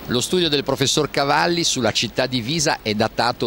Lo studio del professor Cavalli sulla città divisa è datato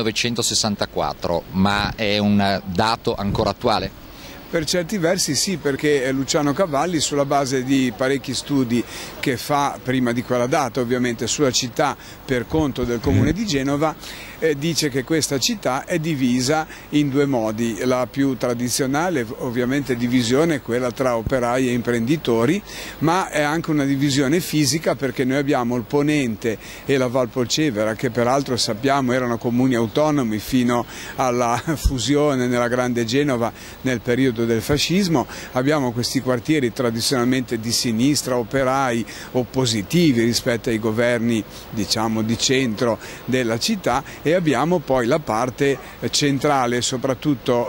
1964, ma è un dato ancora attuale? Per certi versi sì, perché Luciano Cavalli, sulla base di parecchi studi che fa prima di quella data, ovviamente sulla città per conto del Comune di Genova, dice che questa città è divisa in due modi. La più tradizionale ovviamente divisione è quella tra operai e imprenditori, ma è anche una divisione fisica, perché noi abbiamo il Ponente e la Val Polcevera, che peraltro sappiamo erano comuni autonomi fino alla fusione nella Grande Genova nel periodo del fascismo. Abbiamo questi quartieri tradizionalmente di sinistra, operai, oppositivi rispetto ai governi, diciamo, di centro della città, e abbiamo poi la parte centrale, soprattutto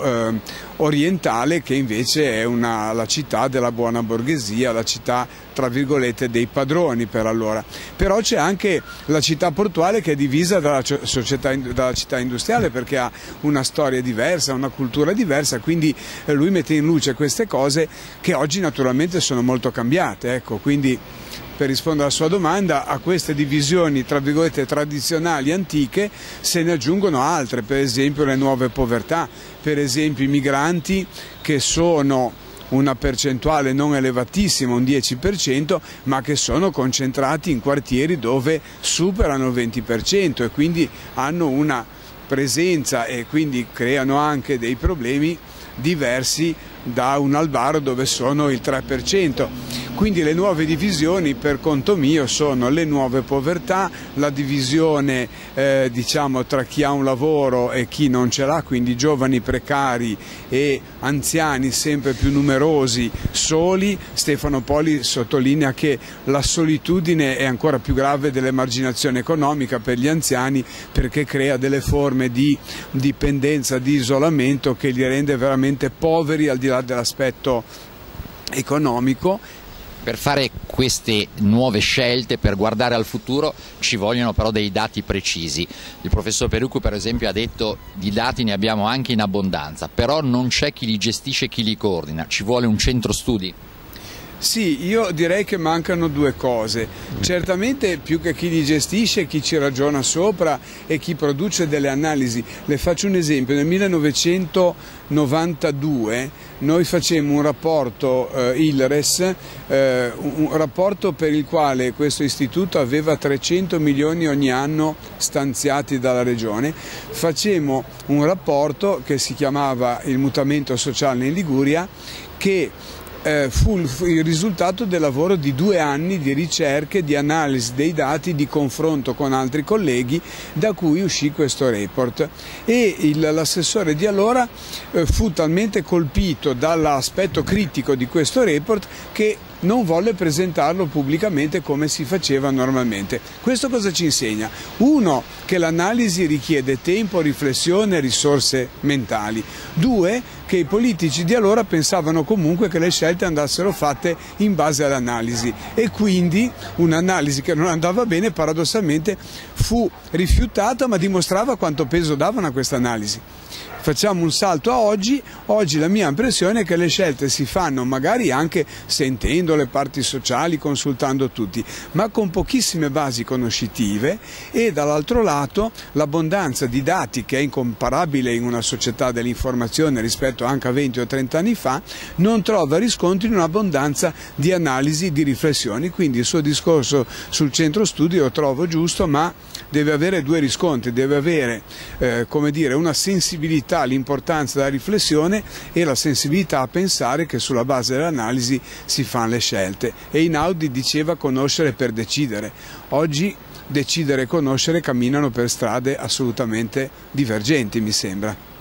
orientale, che invece è la città della buona borghesia, la città tra virgolette dei padroni per allora. Però c'è anche la città portuale, che è divisa dalla città industriale, perché ha una storia diversa, una cultura diversa, quindi lui mette in luce queste cose che oggi naturalmente sono molto cambiate, ecco. Quindi, per rispondere alla sua domanda, a queste divisioni tra virgolette tradizionali antiche se ne aggiungono altre, per esempio le nuove povertà, per esempio i migranti, che sono una percentuale non elevatissima, un 10%, ma che sono concentrati in quartieri dove superano il 20% e quindi hanno una presenza e quindi creano anche dei problemi diversi da un Albaro dove sono il 3%. Quindi le nuove divisioni per conto mio sono le nuove povertà, la divisione diciamo tra chi ha un lavoro e chi non ce l'ha, quindi giovani precari e anziani sempre più numerosi soli. Stefano Poli sottolinea che la solitudine è ancora più grave dell'emarginazione economica per gli anziani, perché crea delle forme di dipendenza, di isolamento che li rende veramente poveri al di là dell'aspetto economico. Per fare queste nuove scelte, per guardare al futuro, ci vogliono però dei dati precisi. Il professor Peruccu per esempio ha detto di dati ne abbiamo anche in abbondanza, però non c'è chi li gestisce e chi li coordina, ci vuole un centro studi? Sì, io direi che mancano due cose. Certamente più che chi li gestisce, chi ci ragiona sopra e chi produce delle analisi. Le faccio un esempio: nel 1992 noi facemmo un rapporto ILRES, un rapporto per il quale questo istituto aveva 300 milioni ogni anno stanziati dalla Regione. Facemmo un rapporto che si chiamava il mutamento sociale in Liguria, che fu il risultato del lavoro di 2 anni di ricerche, di analisi dei dati, di confronto con altri colleghi, da cui uscì questo report. E l'assessore di allora fu talmente colpito dall'aspetto critico di questo report che non volle presentarlo pubblicamente come si faceva normalmente. Questo cosa ci insegna? Uno, che l'analisi richiede tempo, riflessione e risorse mentali. Due, che i politici di allora pensavano comunque che le scelte andassero fatte in base all'analisi, e quindi un'analisi che non andava bene paradossalmente fu rifiutata, ma dimostrava quanto peso davano a questa analisi. Facciamo un salto a oggi. Oggi la mia impressione è che le scelte si fanno magari anche sentendo le parti sociali, consultando tutti, ma con pochissime basi conoscitive, e dall'altro lato l'abbondanza di dati, che è incomparabile in una società dell'informazione rispetto anche a 20 o 30 anni fa, non trova riscontro in un'abbondanza di analisi, di riflessioni. Quindi il suo discorso sul centro studi lo trovo giusto, ma deve avere due riscontri: deve avere come dire, una sensibilità all'importanza della riflessione e la sensibilità a pensare che sulla base dell'analisi si fanno le scelte. E Einaudi diceva conoscere per decidere. Oggi decidere e conoscere camminano per strade assolutamente divergenti, mi sembra.